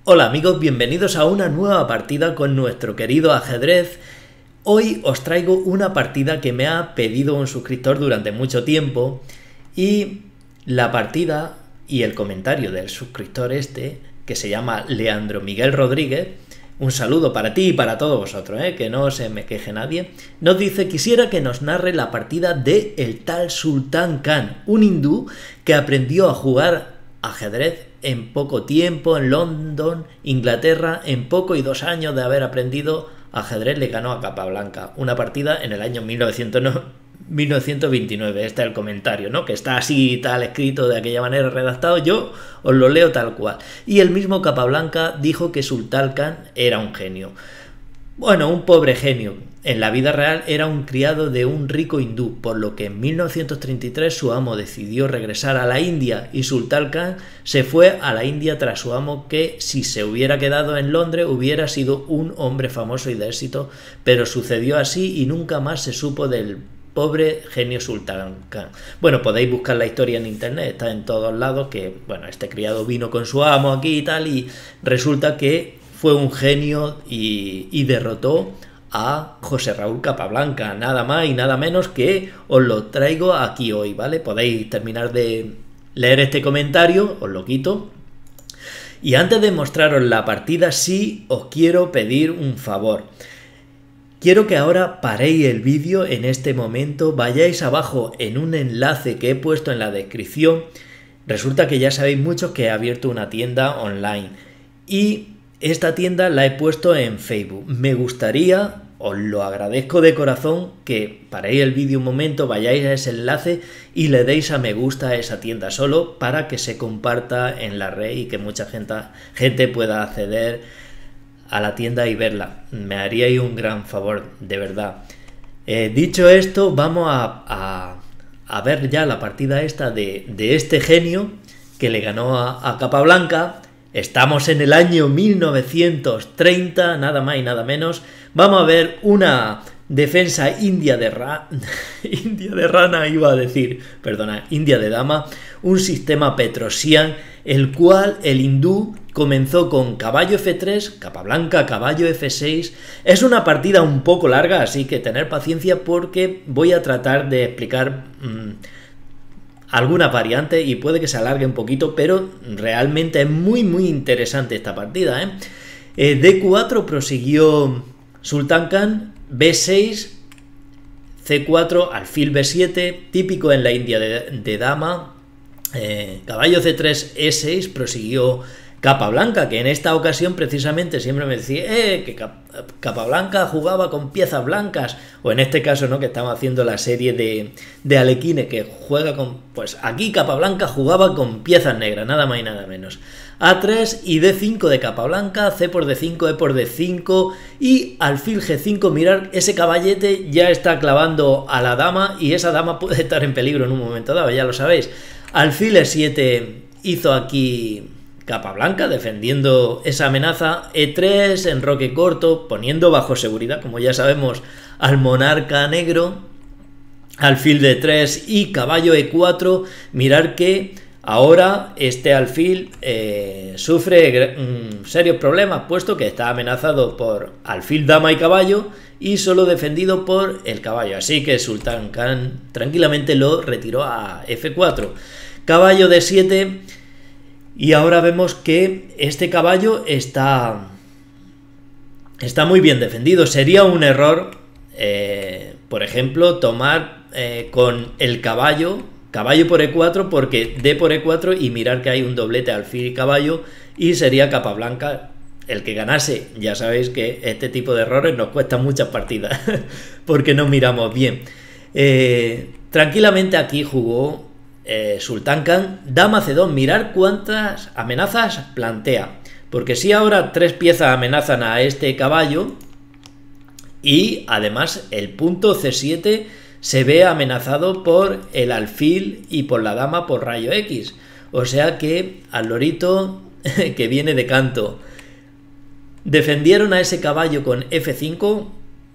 Hola amigos, bienvenidos a una nueva partida con nuestro querido ajedrez. Hoy os traigo una partida que me ha pedido un suscriptor durante mucho tiempo y la partida y el comentario del suscriptor que se llama Leandro Miguel Rodríguez, un saludo para ti y para todos vosotros, que no se me queje nadie, nos dice: quisiera que nos narre la partida de el tal Sultan Khan, un hindú que aprendió a jugar ajedrez en poco tiempo en London, Inglaterra. En poco y 2 años de haber aprendido ajedrez le ganó a Capablanca, una partida en el año 1929. Este es el comentario, ¿no? Que está así tal escrito de aquella manera redactado. Yo os lo leo tal cual. Y el mismo Capablanca dijo que Sultan Khan era un genio. Bueno, un pobre genio. En la vida real era un criado de un rico hindú, por lo que en 1933 su amo decidió regresar a la India y Sultan Khan se fue a la India tras su amo, que si se hubiera quedado en Londres hubiera sido un hombre famoso y de éxito, pero sucedió así y nunca más se supo del pobre genio Sultan Khan. Bueno, podéis buscar la historia en internet, está en todos lados, que bueno, este criado vino con su amo aquí y tal, y resulta que fue un genio y derrotó a José Raúl Capablanca, nada más y nada menos, que os lo traigo aquí hoy, ¿vale? Podéis terminar de leer este comentario, os lo quito. Y antes de mostraros la partida, sí os quiero pedir un favor. Quiero que ahora paréis el vídeo en este momento, vayáis abajo en un enlace que he puesto en la descripción. Resulta que ya sabéis muchos que he abierto una tienda online y esta tienda la he puesto en Facebook. Me gustaría, os lo agradezco de corazón, que paréis el vídeo un momento, vayáis a ese enlace y le deis a me gusta a esa tienda, solo para que se comparta en la red y que mucha gente pueda acceder a la tienda y verla. Me haríais un gran favor, de verdad. Dicho esto, vamos a ver ya la partida esta de este genio que le ganó a Capablanca. Estamos en el año 1930, nada más y nada menos. Vamos a ver una defensa india de rana, iba a decir, perdona, india de dama, un sistema Petrosian, el cual el hindú comenzó con caballo F3, Capablanca, caballo F6. Es una partida un poco larga, así que tener paciencia porque voy a tratar de explicar algunas variantes y puede que se alargue un poquito, pero realmente es muy interesante esta partida, D4 prosiguió Sultan Khan, B6, C4, alfil B7, típico en la India de dama, caballo C3, E6, prosiguió Capablanca, que en esta ocasión precisamente siempre me decía que Capablanca jugaba con piezas blancas, o en este caso, ¿no?, que estamos haciendo la serie de Alekhine, que juega con, pues aquí Capablanca jugaba con piezas negras, nada más y nada menos. A3 y D5 de Capablanca, C por D5, E por D5 y alfil G5. Mirar, ese caballete ya está clavando a la dama y esa dama puede estar en peligro en un momento dado, ya lo sabéis. Alfil E7 hizo aquí Capablanca, defendiendo esa amenaza. E3, enroque corto, poniendo bajo seguridad, como ya sabemos, al monarca negro. Alfil D3 y caballo E4. Mirar que ahora este alfil sufre serios problemas, puesto que está amenazado por alfil, dama y caballo y solo defendido por el caballo. Así que Sultan Khan tranquilamente lo retiró a F4. Caballo D7. Y ahora vemos que este caballo está muy bien defendido. Sería un error, por ejemplo, tomar con el caballo por E4, porque D por E4 y mirar que hay un doblete alfil y caballo y sería Capablanca el que ganase. Ya sabéis que este tipo de errores nos cuestan muchas partidas porque no miramos bien. Tranquilamente aquí jugó Sultan Khan, dama C2, mirar cuántas amenazas plantea, porque si ahora 3 piezas amenazan a este caballo y además el punto C7 se ve amenazado por el alfil y por la dama por rayo X, o sea que al lorito que viene de canto. Defendieron a ese caballo con F5,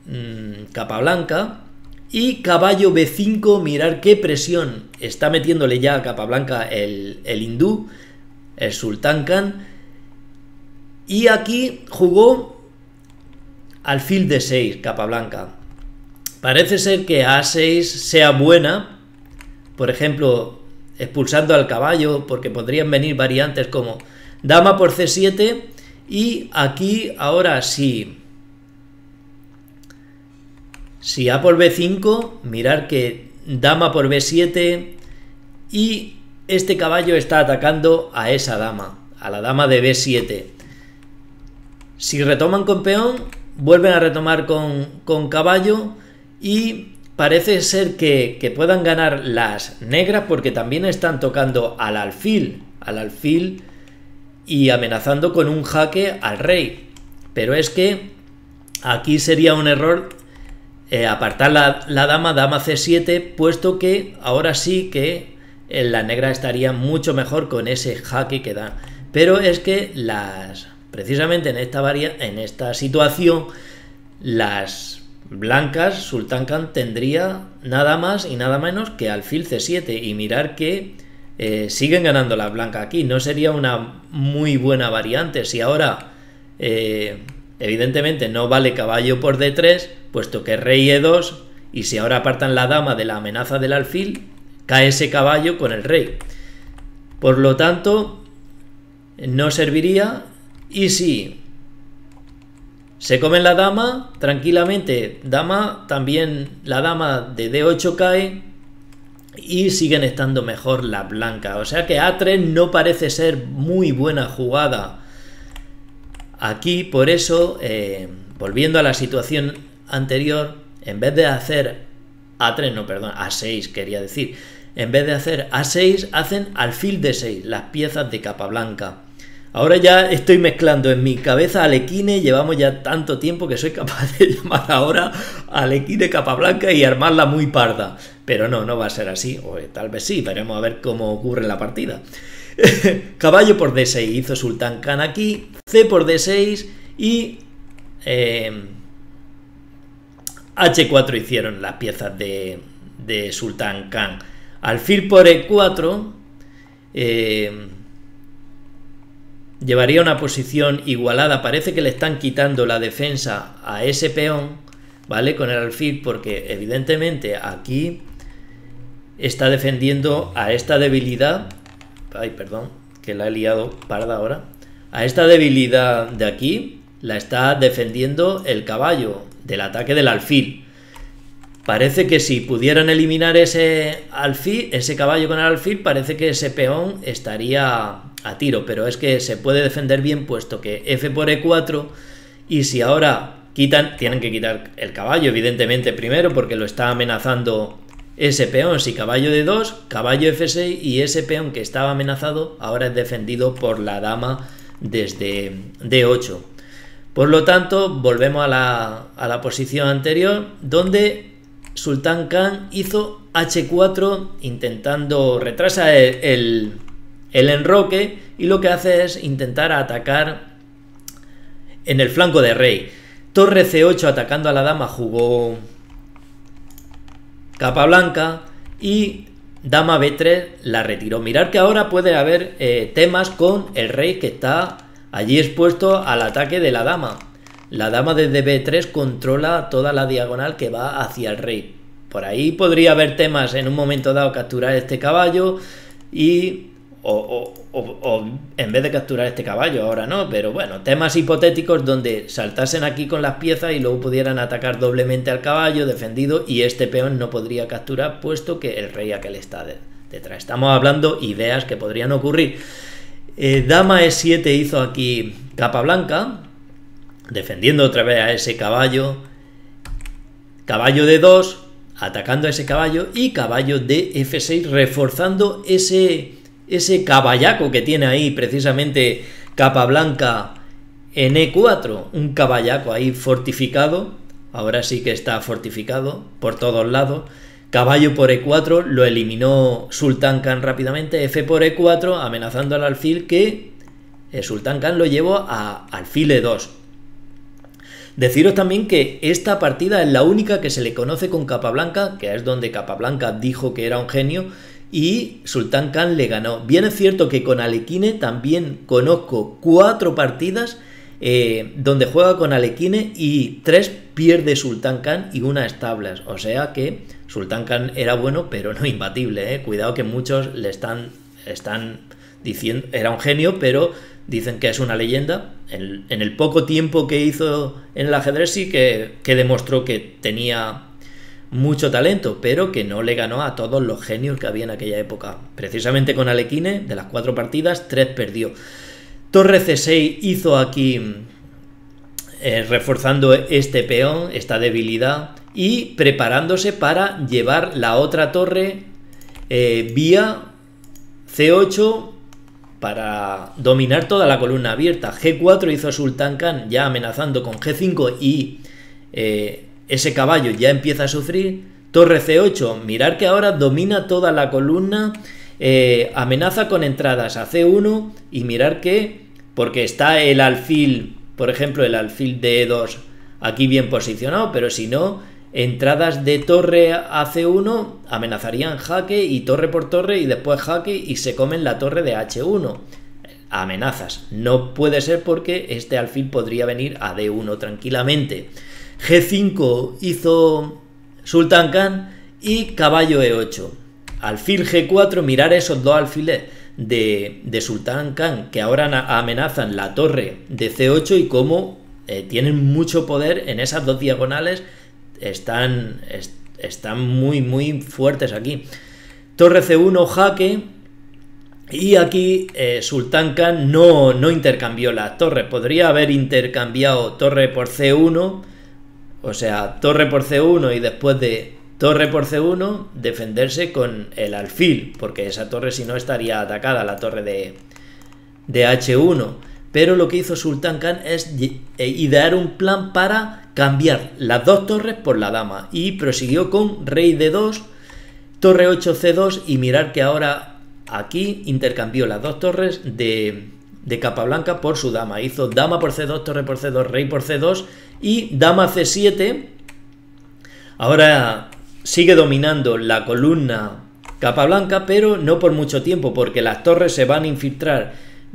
Capablanca. Y caballo B5, mirar qué presión está metiéndole ya a Capablanca el hindú, el Sultan Khan. Y aquí jugó alfil d6, Capablanca. Parece ser que a6 sea buena, por ejemplo, expulsando al caballo, porque podrían venir variantes como dama por c7, y aquí ahora sí. Si a por b5, mirar que dama por b7 y este caballo está atacando a esa dama, a la dama de b7. Si retoman con peón, vuelven a retomar con caballo y parece ser que puedan ganar las negras porque también están tocando al alfil y amenazando con un jaque al rey. Pero es que aquí sería un error apartar la dama c7, puesto que ahora sí que la negra estaría mucho mejor con ese jaque que dan. Pero es que precisamente en esta situación, las blancas, Sultán Khan tendría nada más y nada menos que alfil c7, y mirar que siguen ganando las blancas aquí. No sería una muy buena variante. Si ahora evidentemente no vale caballo por d3, puesto que rey e2, y si ahora apartan la dama de la amenaza del alfil, cae ese caballo con el rey. Por lo tanto, no serviría. Y si se comen la dama, tranquilamente, también la dama de d8 cae y siguen estando mejor las blancas. O sea que a3 no parece ser muy buena jugada aquí. Por eso, volviendo a la situación anterior, en vez de hacer a6 quería decir, en vez de hacer a6, hacen alfil d6, las piezas de Capablanca. Ahora ya estoy mezclando en mi cabeza Alekhine, llevamos ya tanto tiempo que soy capaz de llamar ahora a Alekhine Capablanca y armarla muy parda. Pero no va a ser así, o tal vez sí, veremos a ver cómo ocurre en la partida. Caballo por d6 hizo Sultán Khan aquí, c por d6 y h4 hicieron las piezas de Sultán Khan. Alfil por e4 llevaría una posición igualada. Parece que le están quitando la defensa a ese peón, ¿vale? Con el alfil, porque evidentemente aquí está defendiendo a esta debilidad. Ay, perdón, que la he liado parda ahora. A esta debilidad de aquí la está defendiendo el caballo del ataque del alfil. Parece que si pudieran eliminar ese caballo con el alfil, parece que ese peón estaría a tiro, pero es que se puede defender bien, puesto que f por e4, y si ahora tienen que quitar el caballo, evidentemente, primero, porque lo está amenazando ese peón. Si caballo d2, caballo f6, y ese peón que estaba amenazado ahora es defendido por la dama desde d8. Por lo tanto, volvemos a la posición anterior, donde Sultán Khan hizo h4 intentando retrasar el enroque, y lo que hace es intentar atacar en el flanco de rey. Torre c8 atacando a la dama jugó Capablanca, y dama b3 la retiró. Mirar que ahora puede haber temas con el rey que está allí expuesto al ataque de la dama. La dama desde b3 controla toda la diagonal que va hacia el rey. Por ahí podría haber temas en un momento dado capturar este caballo o en vez de capturar este caballo, ahora no, pero bueno, temas hipotéticos donde saltasen aquí con las piezas y luego pudieran atacar doblemente al caballo defendido, y este peón no podría capturar puesto que el rey aquel está detrás. Estamos hablando ideas que podrían ocurrir. Dama e7 hizo aquí Capablanca, defendiendo otra vez a ese caballo. Caballo d2, atacando a ese caballo, y caballo de f6, reforzando ese caballaco que tiene ahí precisamente Capablanca en e4, un caballaco ahí fortificado. Ahora sí que está fortificado por todos lados. Caballo por e4 lo eliminó Sultán Khan rápidamente. F por e4 amenazando al alfil, que Sultán Khan lo llevó a alfil e2. Deciros también que esta partida es la única que se le conoce con Capablanca, que es donde Capablanca dijo que era un genio y Sultán Khan le ganó. Bien es cierto que con Alekhine también conozco 4 partidas donde juega con Alekhine y 3 pierde Sultán Khan y una Stablas. O sea que Sultán Khan era bueno, pero no imbatible, ¿eh? Cuidado que muchos le están diciendo, era un genio, pero dicen que es una leyenda. En el poco tiempo que hizo en el ajedrez sí que demostró que tenía mucho talento, pero que no le ganó a todos los genios que había en aquella época. Precisamente con Alekhine, de las 4 partidas, 3 perdió. Torre C6 hizo aquí, reforzando este peón, esta debilidad, y preparándose para llevar la otra torre vía C8 para dominar toda la columna abierta. G4 hizo Sultán Khan ya amenazando con G5 y ese caballo ya empieza a sufrir. Torre C8, mirar que ahora domina toda la columna, amenaza con entradas a C1 y mirar que, porque está el alfil, por ejemplo el alfil de E2 aquí bien posicionado, pero si no, entradas de torre a C1 amenazarían jaque y torre por torre y después jaque y se comen la torre de H1. Amenazas. No puede ser porque este alfil podría venir a D1 tranquilamente. G5 hizo Sultán Khan y caballo E8. Alfil G4, mirar esos 2 alfiles de Sultán Khan que ahora amenazan la torre de C8 y cómo tienen mucho poder en esas 2 diagonales. Están muy fuertes aquí. Torre C1 jaque y aquí Sultán Khan no intercambió las torres. Podría haber intercambiado torre por C1, o sea, torre por C1 y después de torre por C1 defenderse con el alfil, porque esa torre si no estaría atacada, la torre de H1. Pero lo que hizo Sultán Khan es idear un plan para cambiar las 2 torres por la dama y prosiguió con rey D2, torre 8 C2 y mirar que ahora aquí intercambió las 2 torres de Capablanca por su dama. Hizo dama por C2, torre por C2, rey por C2 y dama C7. Ahora sigue dominando la columna Capablanca, pero no por mucho tiempo, porque las torres se van a infiltrar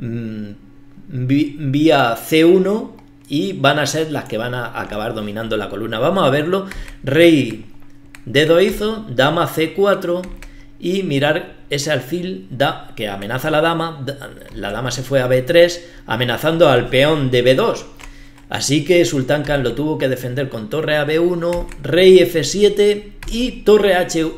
vía C1 y van a ser las que van a acabar dominando la columna. Vamos a verlo. Rey D2 hizo, dama C4 y mirar ese alfil que amenaza a la dama se fue a B3 amenazando al peón de B2. Así que Sultán Khan lo tuvo que defender con torre a B1, rey F7 y torre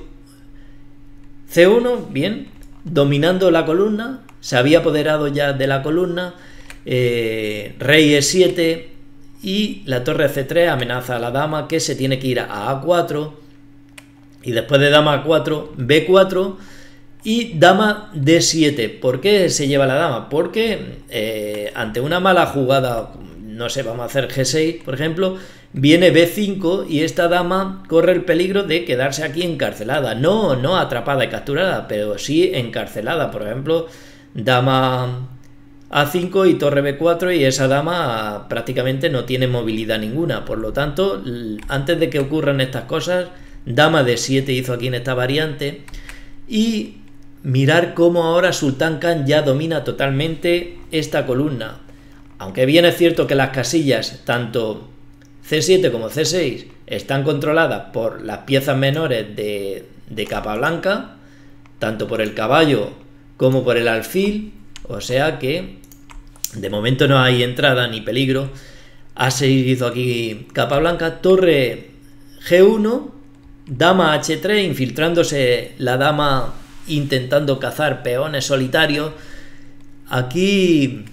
C1, bien, dominando la columna, se había apoderado ya de la columna, rey E7 y la torre C3 amenaza a la dama que se tiene que ir a A4 y después de dama A4, B4 y dama D7. ¿Por qué se lleva la dama? Porque ante una mala jugada, no sé, vamos a hacer G6, por ejemplo, viene B5 y esta dama corre el peligro de quedarse aquí encarcelada. No atrapada y capturada, pero sí encarcelada. Por ejemplo, dama A5 y torre B4 y esa dama prácticamente no tiene movilidad ninguna. Por lo tanto, antes de que ocurran estas cosas, dama D7 hizo aquí en esta variante y mirar cómo ahora Sultán Khan ya domina totalmente esta columna. Aunque bien es cierto que las casillas, tanto C7 como C6, están controladas por las piezas menores de Capablanca, tanto por el caballo como por el alfil, o sea que de momento no hay entrada ni peligro. A6 hizo aquí Capablanca, torre G1, dama H3, infiltrándose la dama intentando cazar peones solitarios. Aquí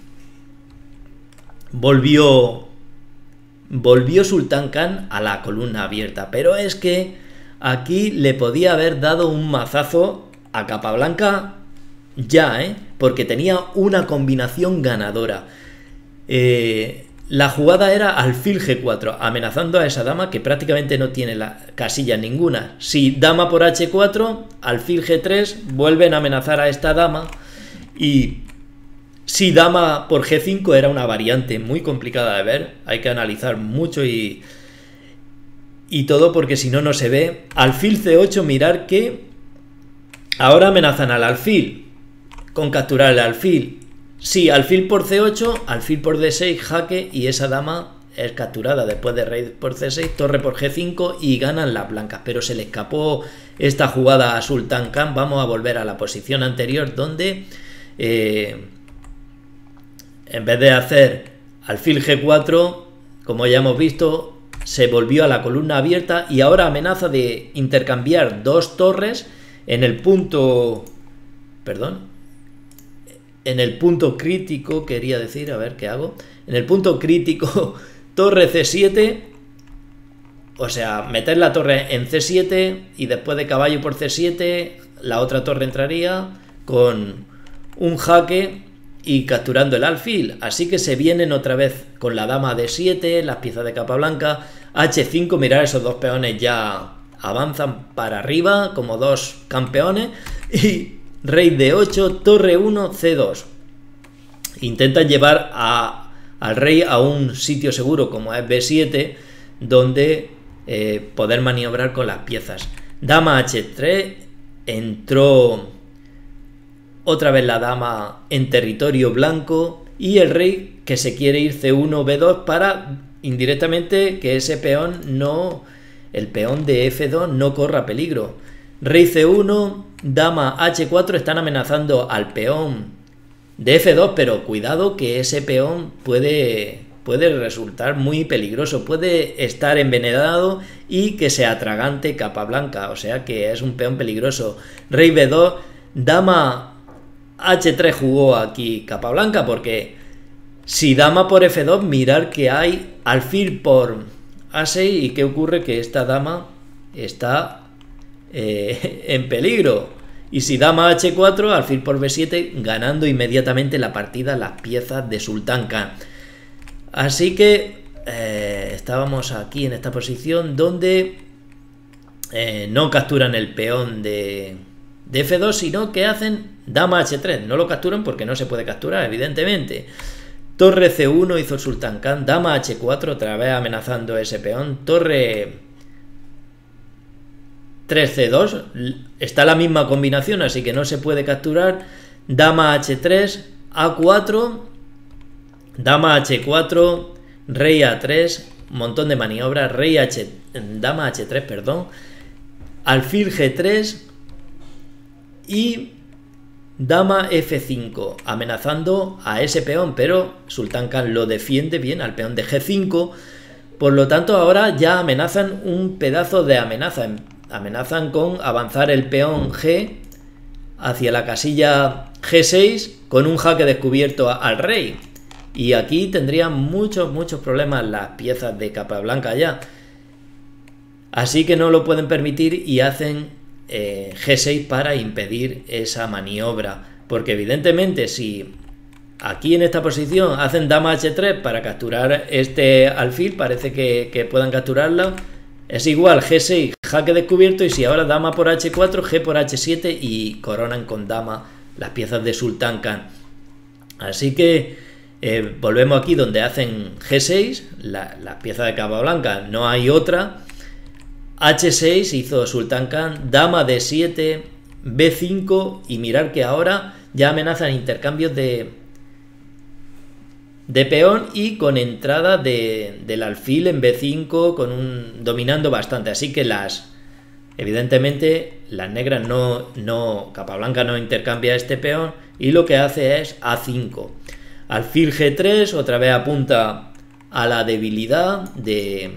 volvió Sultán Khan a la columna abierta, pero es que aquí le podía haber dado un mazazo a Capablanca ya, porque tenía una combinación ganadora. La jugada era alfil G4, amenazando a esa dama que prácticamente no tiene la casilla ninguna. Si dama por H4, alfil G3, vuelven a amenazar a esta dama. Y si dama por G5 era una variante muy complicada de ver, hay que analizar mucho y todo, porque si no, no se ve. Alfil C8, mirar que ahora amenazan al alfil con capturar el alfil. Sí, alfil por C8, alfil por D6, jaque, y esa dama es capturada después de rey por C6, torre por G5 y ganan las blancas. Pero se le escapó esta jugada a Sultan Khan. Vamos a volver a la posición anterior donde en vez de hacer alfil G4, como ya hemos visto, se volvió a la columna abierta y ahora amenaza de intercambiar dos torres en el punto... Perdón. En el punto crítico, quería decir, a ver qué hago. En el punto crítico, torre C7. O sea, meter la torre en C7 y después de caballo por C7, la otra torre entraría con un jaque y capturando el alfil. Así que se vienen otra vez con la dama D7, las piezas de capa blanca, H5, mirad, esos dos peones ya avanzan para arriba como dos campeones, y rey D8, torre 1, C2. Intentan llevar al rey a un sitio seguro como es B7, donde poder maniobrar con las piezas. Dama H3, entró otra vez la dama en territorio blanco y el rey que se quiere ir C1, B2 para indirectamente que ese peón no, el peón de F2 no corra peligro. Rey C1, dama H4, están amenazando al peón de F2, pero cuidado que ese peón puede resultar muy peligroso, puede estar envenenado y que se atragante capa blanca, o sea que es un peón peligroso. Rey B2, dama H3 jugó aquí capa blanca, porque si dama por F2, mirar que hay alfil por A6 y qué ocurre, que esta dama está en peligro. Y si dama H4, alfil por B7, ganando inmediatamente la partida las piezas de Sultan Khan. Así que estábamos aquí en esta posición donde no capturan el peón de F2, sino que hacen dama H3. No lo capturan porque no se puede capturar, evidentemente. Torre C1 hizo Sultan Khan, dama H4, otra vez amenazando ese peón. Torre 3C2, está la misma combinación, así que no se puede capturar. Dama H3, A4, dama H4, rey A3, montón de maniobras, dama H3, perdón, alfil G3 y dama F5, amenazando a ese peón, pero Sultan Khan lo defiende bien al peón de G5. Por lo tanto, ahora ya amenazan un pedazo de amenaza. Amenazan con avanzar el peón G hacia la casilla G6 con un jaque descubierto al rey. Y aquí tendrían muchos problemas las piezas de capa blanca ya. Así que no lo pueden permitir y hacen G6 para impedir esa maniobra. Porque evidentemente si aquí en esta posición hacen dama H3 para capturar este alfil, parece que puedan capturarlo. Es igual, G6, jaque descubierto, y si ahora dama por H4, G por H7 y coronan con dama las piezas de Sultan Khan. Así que volvemos aquí donde hacen G6, las piezas de capa blanca, no hay otra. H6 hizo Sultan Khan, dama D7, B5 y mirar que ahora ya amenazan intercambios de peón y con entrada del alfil en B5 dominando bastante. Así que evidentemente las negras capa blanca no intercambia este peón y lo que hace es A5. Alfil G3 otra vez apunta a la debilidad de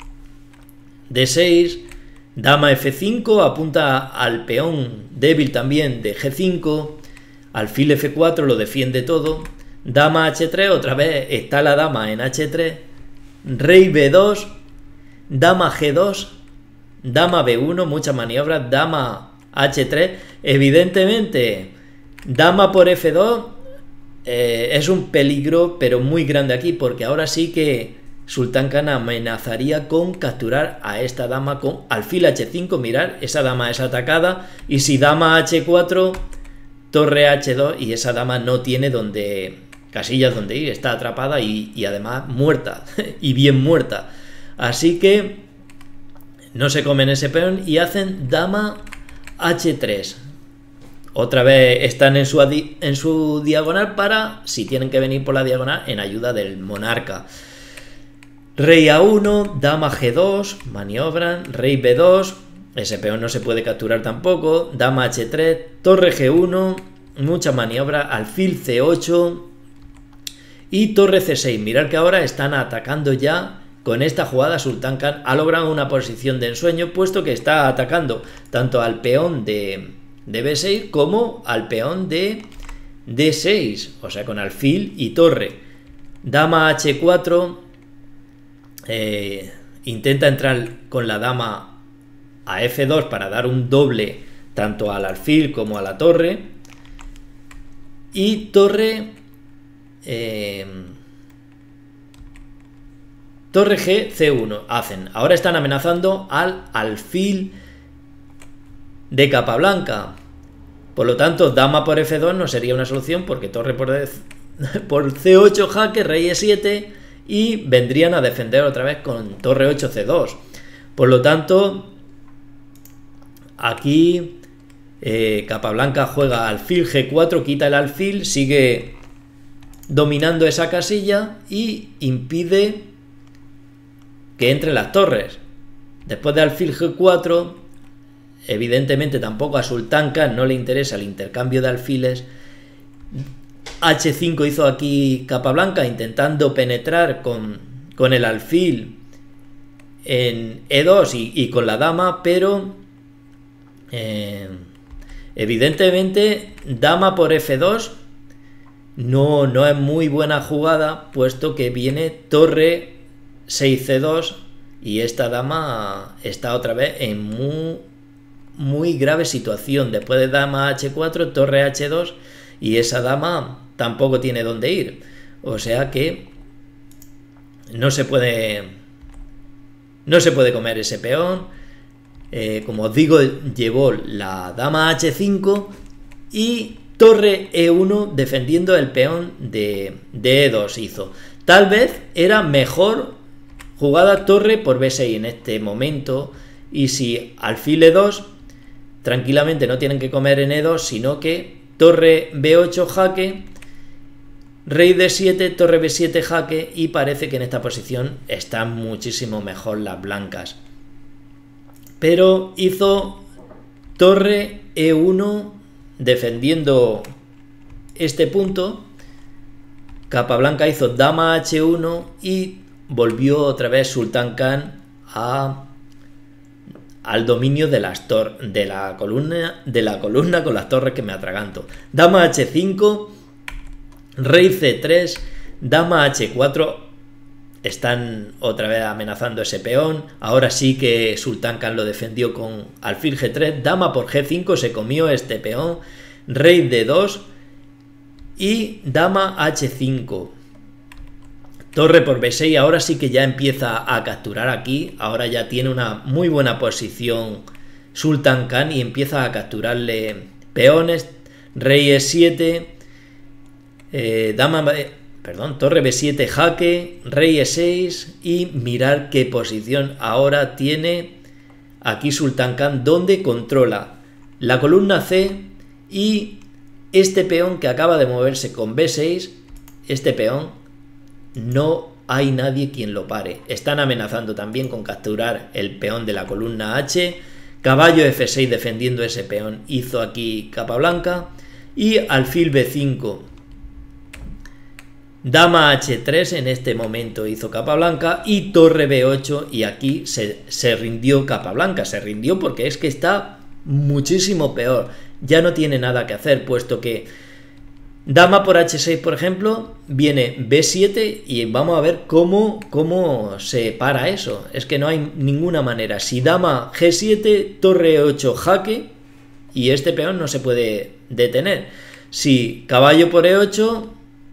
D6. Dama F5 apunta al peón débil también de G5. Alfil F4 lo defiende todo. Dama H3, otra vez está la dama en H3, rey B2, dama G2, dama B1, muchas maniobras, dama H3, evidentemente dama por F2 es un peligro pero muy grande aquí, porque ahora sí que Sultan Khan amenazaría con capturar a esta dama con alfil H5, mirar, esa dama es atacada, y si dama H4, torre H2, y esa dama no tiene casillas donde ir, está atrapada y además muerta, y bien muerta. Así que no se comen ese peón y hacen dama H3. otra vez están en su diagonal para, si tienen que venir por la diagonal, en ayuda del monarca. Rey A1, dama G2, maniobran, rey B2, ese peón no se puede capturar tampoco, dama H3, torre G1, mucha maniobra, alfil C8 y torre C6. Mirad que ahora están atacando ya. Con esta jugada Sultán Khan ha logrado una posición de ensueño, puesto que está atacando tanto al peón de B6 como al peón de D6, o sea, con alfil y torre. Dama H4, intenta entrar con la dama a F2 para dar un doble tanto al alfil como a la torre. Y torre... torre G, C1 hacen. Ahora están amenazando al alfil de Capablanca. Por lo tanto, dama por F2 no sería una solución, porque torre por C8 jaque, rey E7, y vendrían a defender otra vez con torre 8 C2. Por lo tanto, aquí Capablanca juega alfil G4, quita el alfil, sigue dominando esa casilla y impide que entren las torres. Después de alfil G4, evidentemente tampoco a Sultán Khan no le interesa el intercambio de alfiles. H5 hizo aquí Capablanca, intentando penetrar con el alfil en E2 y con la dama, pero evidentemente dama por F2 no es muy buena jugada, puesto que viene torre 6C2 y esta dama está otra vez en muy grave situación. Después de dama H4, torre H2, y esa dama tampoco tiene dónde ir, o sea que no se puede comer ese peón. Como os digo, llevó la dama H5 y torre E1 defendiendo el peón de E2 hizo. Tal vez era mejor jugada torre por B6 en este momento, y si alfil E2, tranquilamente no tienen que comer en E2, sino que torre B8 jaque, rey D7, torre B7 jaque, y parece que en esta posición están muchísimo mejor las blancas. Pero hizo torre E1 defendiendo este punto. Capablanca hizo dama H1 y volvió otra vez Sultán Khan al dominio de la columna con las torres, que me atraganto. Dama H5, rey C3, dama H4. Están otra vez amenazando ese peón. Ahora sí que Sultán Khan lo defendió con alfil G3, dama por G5, se comió este peón, rey D2 y dama H5. Torre por B6, ahora sí que ya empieza a capturar aquí. Ahora ya tiene una muy buena posición Sultán Khan y empieza a capturarle peones. Rey E7, torre B7 jaque, rey E6, y mirar qué posición ahora tiene aquí Sultán Khan, donde controla la columna C y este peón que acaba de moverse con B6. Este peón no hay nadie quien lo pare. Están amenazando también con capturar el peón de la columna H. Caballo F6 defendiendo ese peón hizo aquí Capablanca. Y alfil B5, dama H3 en este momento hizo Capablanca, y torre B8, y aquí se rindió Capablanca. Se rindió porque es que está muchísimo peor. Ya no tiene nada que hacer, puesto que dama por H6, por ejemplo, viene B7 y vamos a ver cómo se para eso. Es que no hay ninguna manera. Si dama G7, torre 8 jaque, y este peón no se puede detener. Si caballo por E8,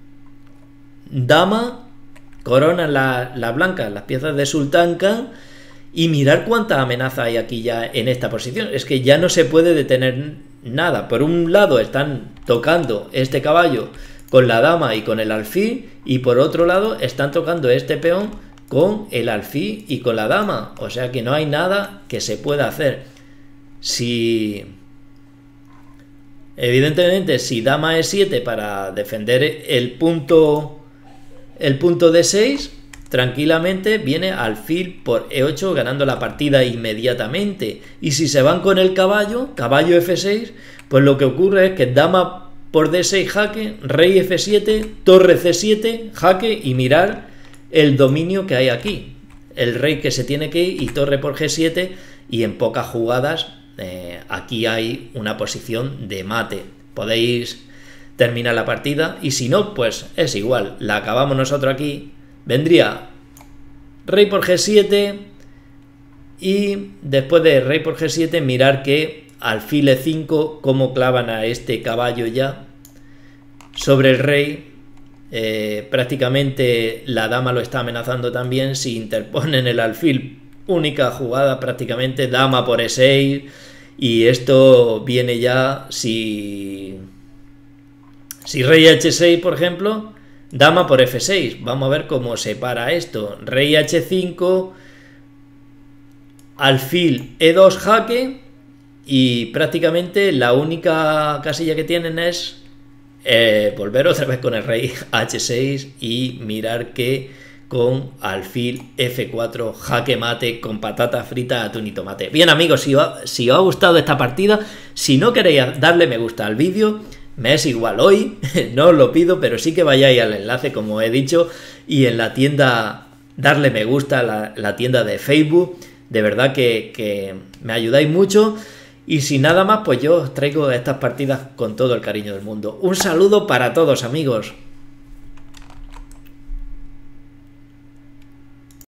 dama, coronan las blancas, las piezas de Sultán Khan, y mirar cuánta amenaza hay aquí ya en esta posición. Es que ya no se puede detener nada. Por un lado están tocando este caballo con la dama y con el alfil, y por otro lado están tocando este peón con el alfil y con la dama. O sea que no hay nada que se pueda hacer. Si Evidentemente, si dama E7 para defender el punto D6, tranquilamente viene alfil por E8 ganando la partida inmediatamente. Y si se van con el caballo, caballo F6, pues lo que ocurre es que dama por D6 jaque, rey F7, torre C7, jaque y mirar el dominio que hay aquí. El rey que se tiene que ir y torre por G7 y en pocas jugadas aquí hay una posición de mate. Podéis terminar la partida y si no, pues es igual. La acabamos nosotros aquí. Vendría rey por G7 y después de rey por G7 mirar que alfil E5 cómo clavan a este caballo ya sobre el rey. Prácticamente la dama lo está amenazando también. Si interponen el alfil, única jugada prácticamente, dama por E6 y esto viene ya si rey H6 por ejemplo, dama por F6. Vamos a ver cómo se para esto. Rey H5, alfil E2 jaque y prácticamente la única casilla que tienen es volver otra vez con el rey H6 y mirar que con alfil F4 jaque mate con patata frita, atún y tomate. Bien amigos, si os ha gustado esta partida, si no queréis darle me gusta al vídeo, me es igual hoy, no os lo pido, pero sí que vayáis al enlace como he dicho y en la tienda darle me gusta, la tienda de Facebook, de verdad que me ayudáis mucho. Y sin nada más, pues yo os traigo estas partidas con todo el cariño del mundo. Un saludo para todos amigos.